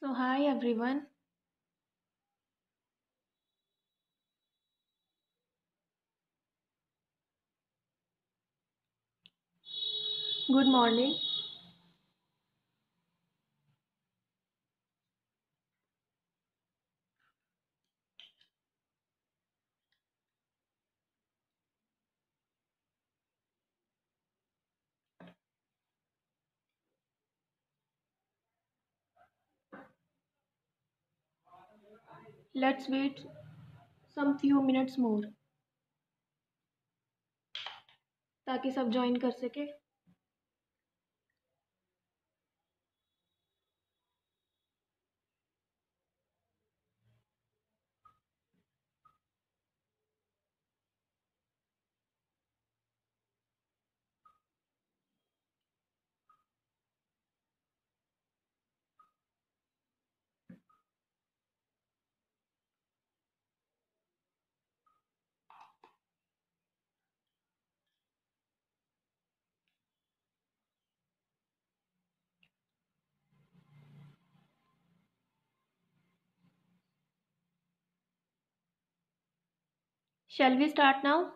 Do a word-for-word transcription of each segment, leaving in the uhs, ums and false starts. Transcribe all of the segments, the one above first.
So, hi everyone. Good morning. Let's wait some few minutes more ताकि सब join कर सके. Shall we start now?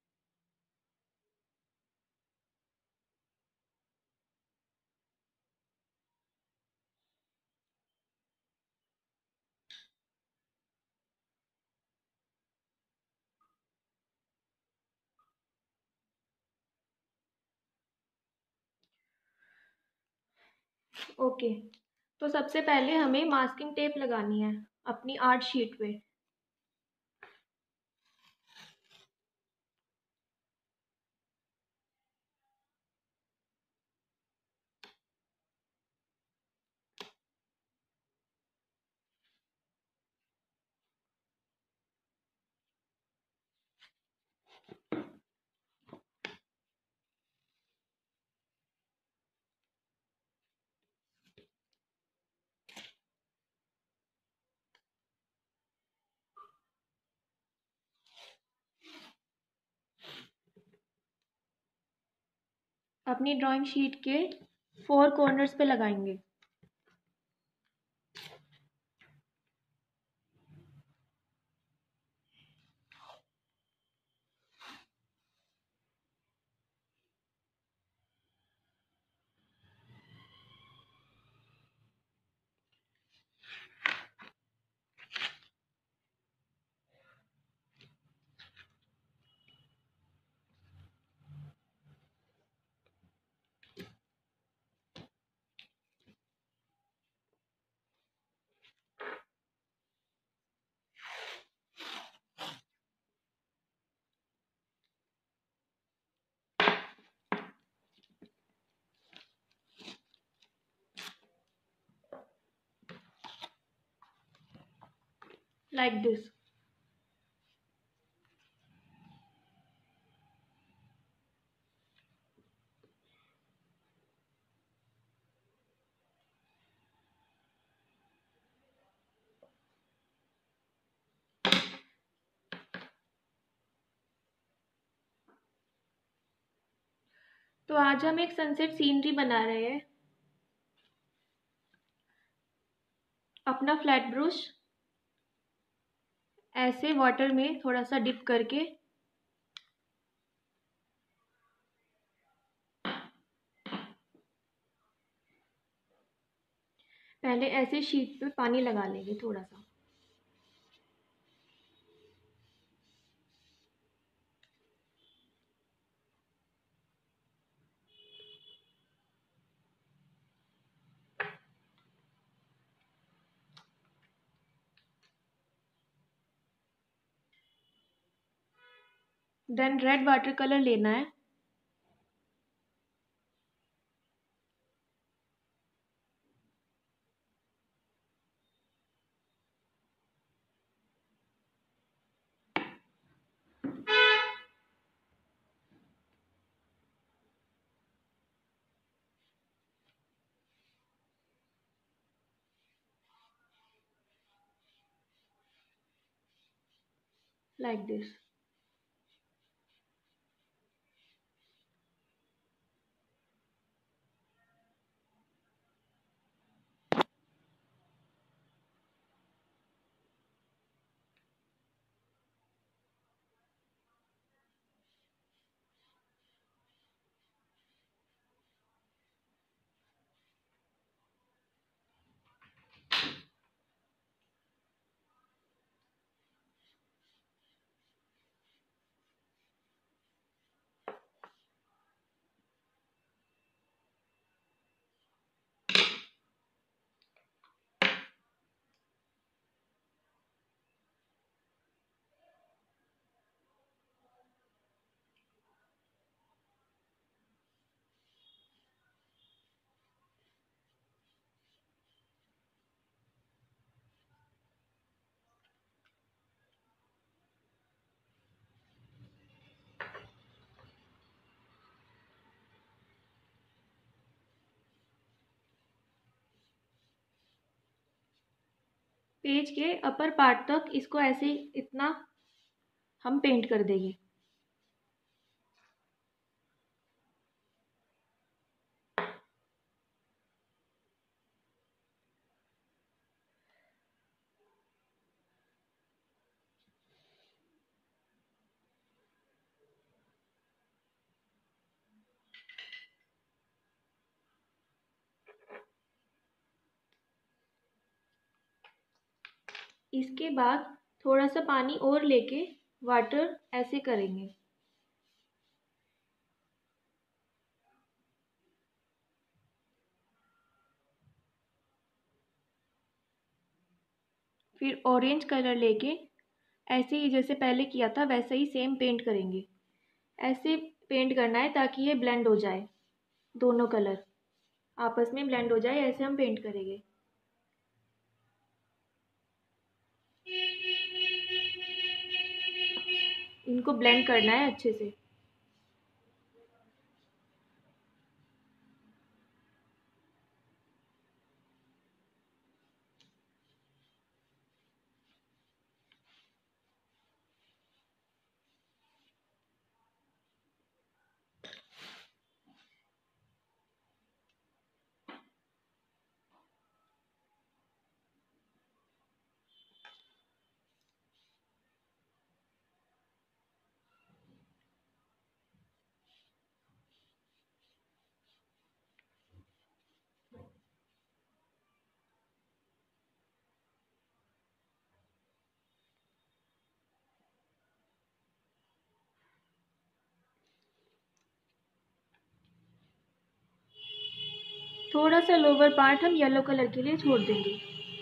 Okay. तो सबसे पहले हमें मास्किंग टेप लगानी है अपनी आर्ट शीट पे. अपनी ड्राइंग शीट के फोर कॉर्नर्स पे लगाएंगे. Like this. तो आज हम एक सनसेट सीनरी बना रहे हैं. अपना फ्लैट ब्रश ऐसे वाटर में थोड़ा सा डिप करके पहले ऐसे शीट पे पानी लगा लेंगे थोड़ा सा. देन रेड वाटर कलर लेना है. Like this. पेज के अपर पार्ट तक इसको ऐसे इतना हम पेंट कर देंगे। इसके बाद थोड़ा सा पानी और लेके वाटर ऐसे करेंगे। फिर ऑरेंज कलर लेके ऐसे ही जैसे पहले किया था वैसे ही सेम पेंट करेंगे। ऐसे पेंट करना है ताकि ये ब्लेंड हो जाए, दोनों कलर आपस में ब्लेंड हो जाए, ऐसे हम पेंट करेंगे। इनको ब्लेंड करना है अच्छे से। थोड़ा सा लोअर पार्ट हम येलो कलर के लिए छोड़ देंगे।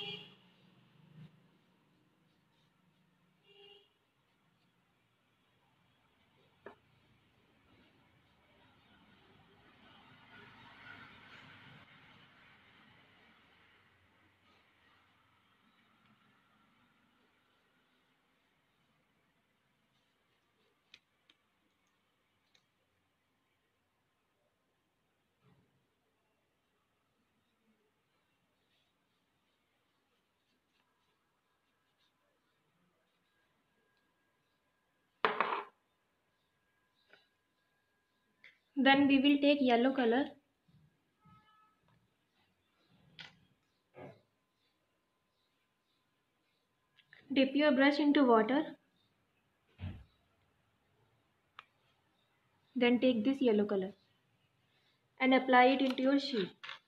Then we will take yellow color. Dip your brush into water. Then take this yellow color and apply it into your sheet.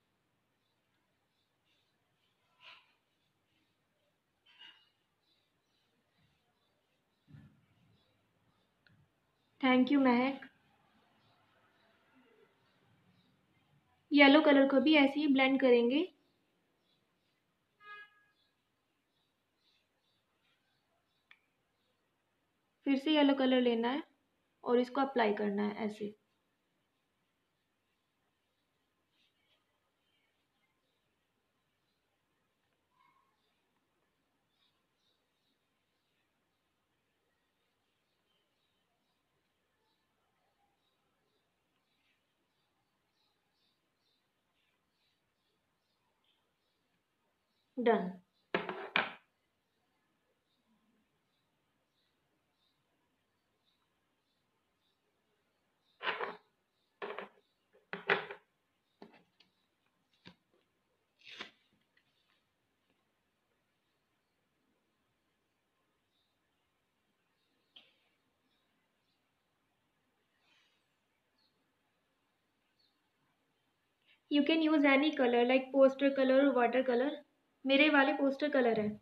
Thank you, Mahak. Yellow colour को भी ऐसे ही ब्लेंड करेंगे। फिर से येलो कलर लेना है और इसको अप्लाई करना है ऐसे। Done. You can use any colour like poster colour और वाटर कलर। मेरे वाले पोस्टर कलर है।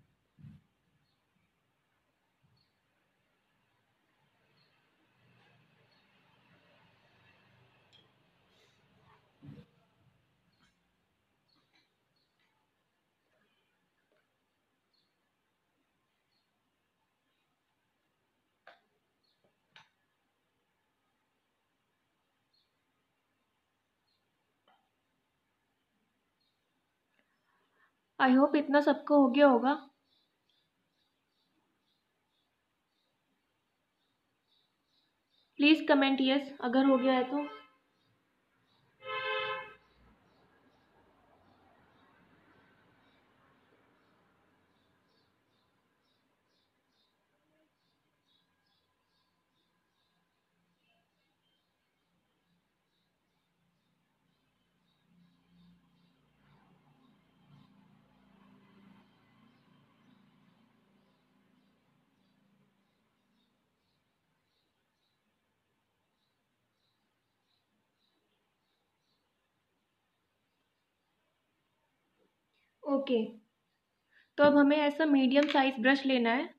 आई होप इतना सबको हो गया होगा। प्लीज़ कमेंट यस अगर हो गया है तो। ओके, तो अब हमें ऐसा मीडियम साइज ब्रश लेना है।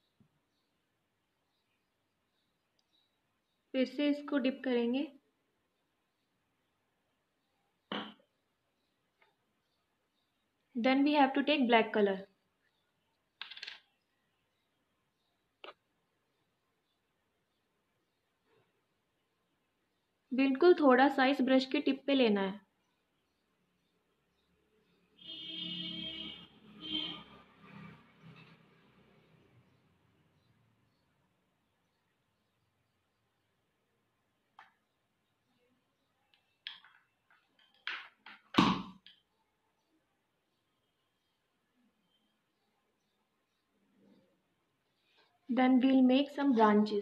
फिर से इसको डिप करेंगे। Then we have to take black colour. बिल्कुल थोड़ा सा इस ब्रश के टिप पे लेना है। Then we'll make some branches.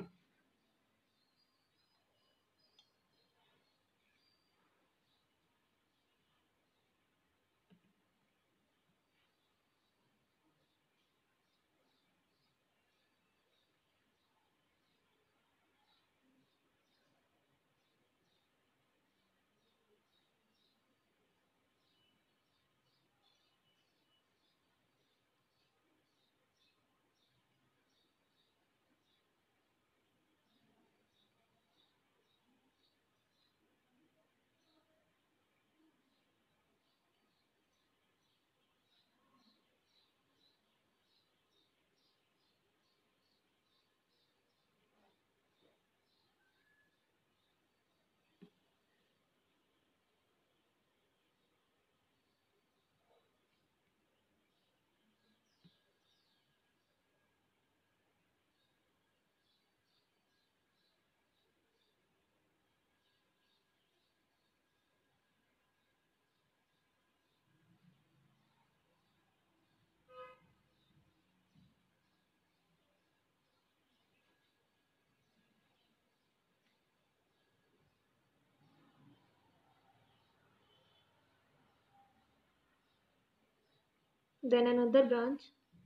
Then another branch.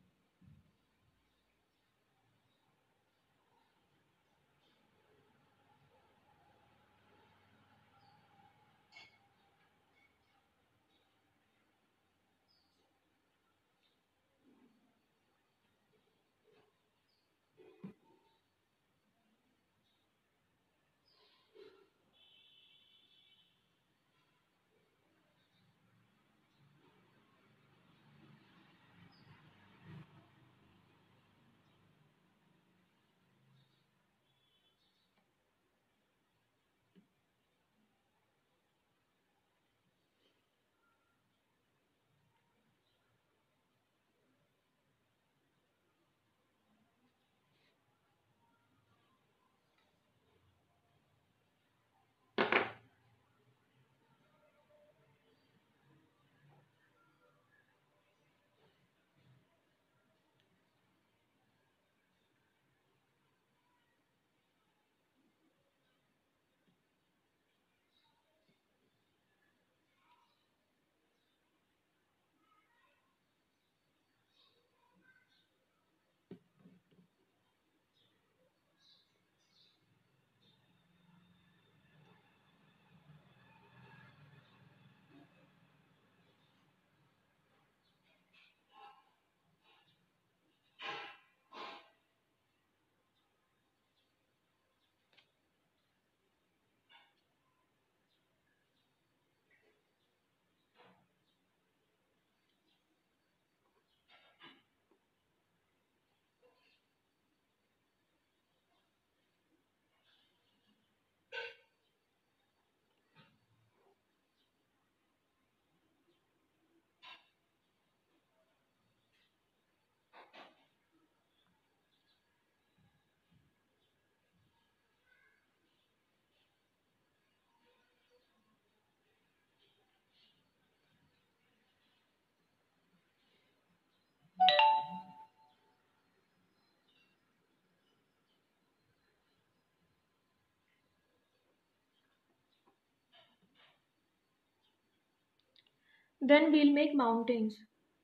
Then we'll make mountains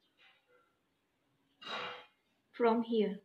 from here.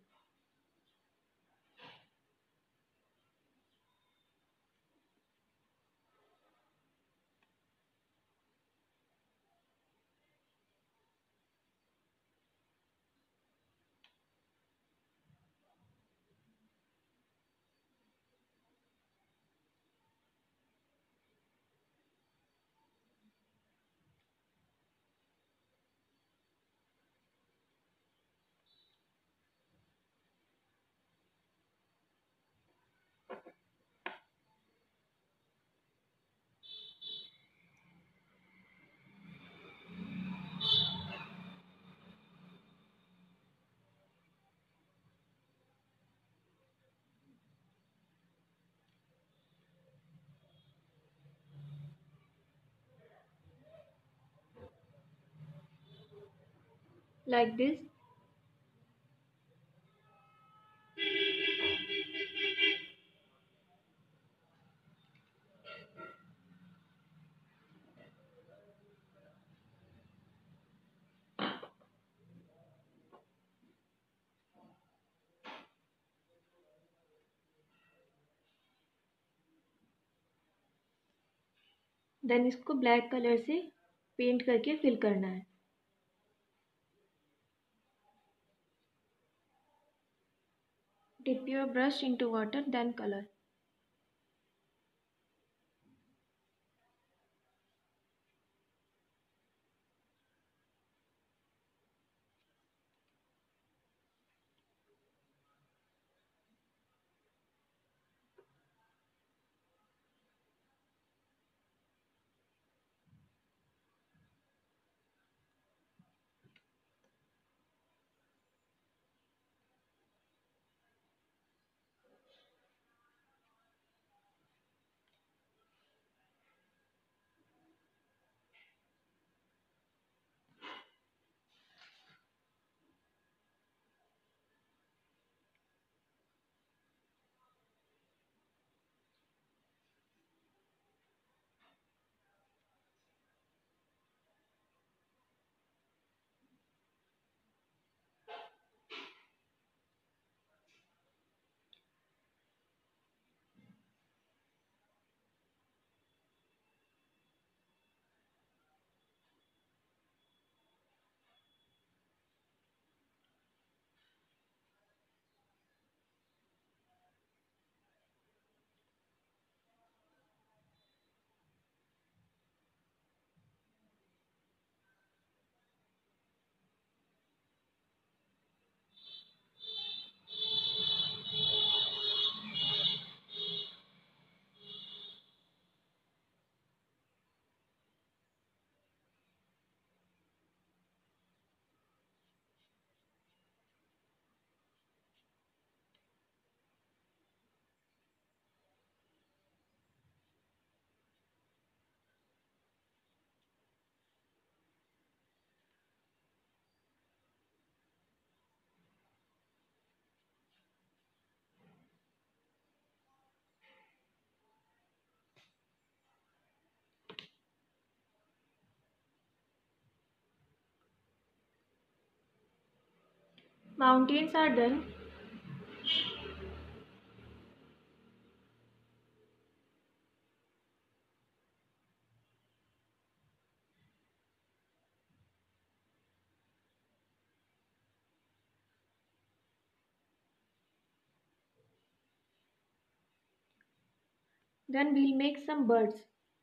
like this. Then इसको ब्लैक कलर से पेंट करके फिल करना है। Dip your brush into water, then color. Mountains are done. Then we'll make some birds.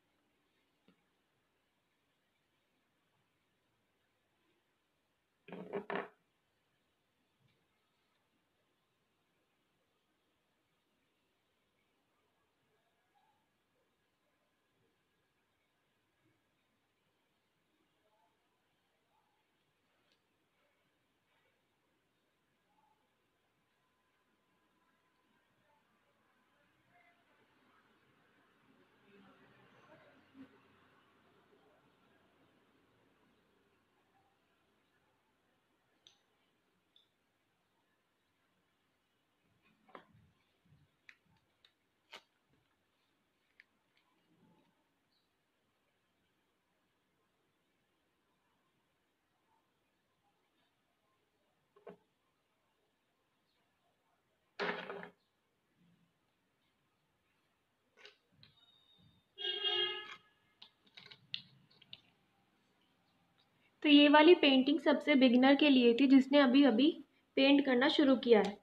तो ये वाली painting सबसे beginner के लिए थी, जिसने अभी अभी पेंट करना शुरू किया है।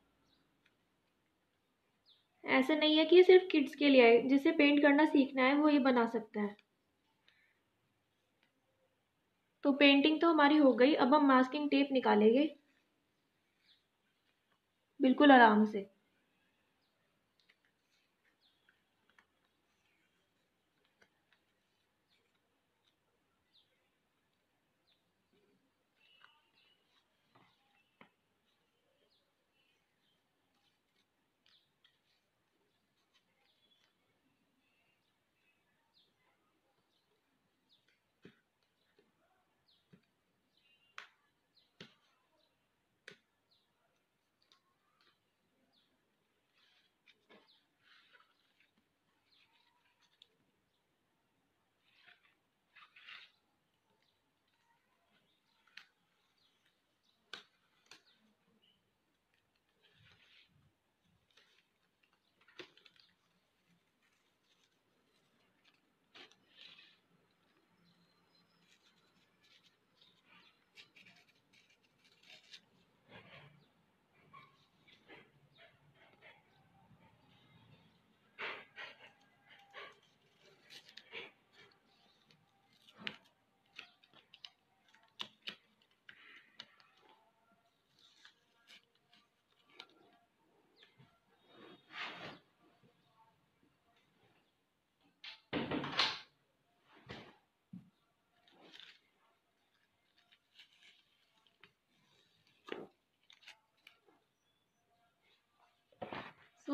ऐसा नहीं है कि ये सिर्फ किड्स के लिए है, जिसे पेंट करना सीखना है वो ये बना सकता है। तो पेंटिंग तो हमारी हो गई। अब हम मास्किंग टेप निकालेंगे बिल्कुल आराम से।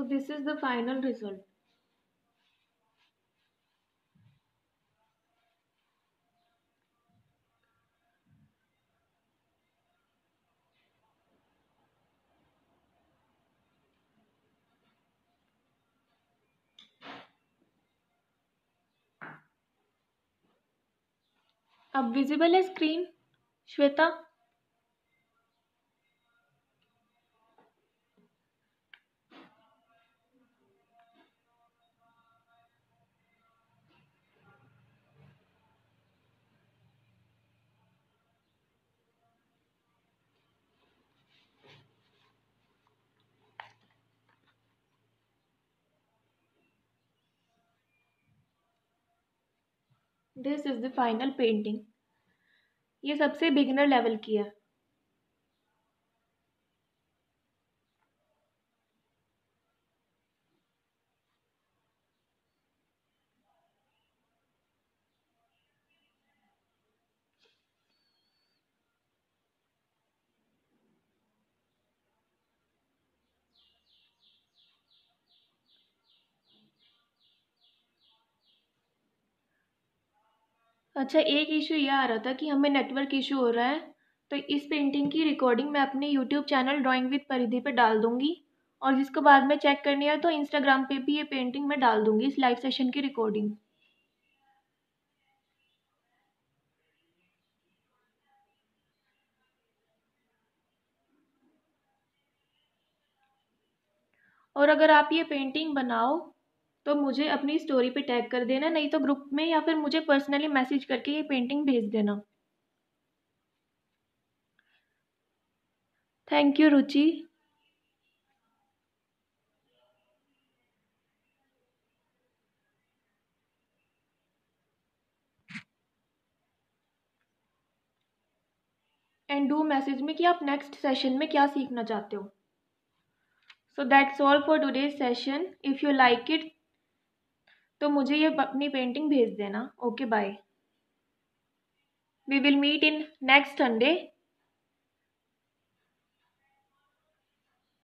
So this is the final result. अब विजिबल है screen, Shweta? This is the final painting. ये सबसे बिगिनर लेवल की है। अच्छा, एक इशू ये आ रहा था कि हमें नेटवर्क इशू हो रहा है, तो इस पेंटिंग की रिकॉर्डिंग मैं अपने यूट्यूब चैनल ड्राइंग विद परिधि पे डाल दूंगी, और जिसको बाद में चेक करनी है तो इंस्टाग्राम पे भी ये पेंटिंग मैं डाल दूंगी, इस लाइव सेशन की रिकॉर्डिंग। और अगर आप ये पेंटिंग बनाओ तो मुझे अपनी स्टोरी पे टैग कर देना, नहीं तो ग्रुप में या फिर मुझे पर्सनली मैसेज करके ये पेंटिंग भेज देना। Thank you Ruchi. And do message में कि आप नेक्स्ट सेशन में क्या सीखना चाहते हो। So that's all for today's session. If you like it तो मुझे ये अपनी पेंटिंग भेज देना। Okay, bye. We will meet in next Sunday.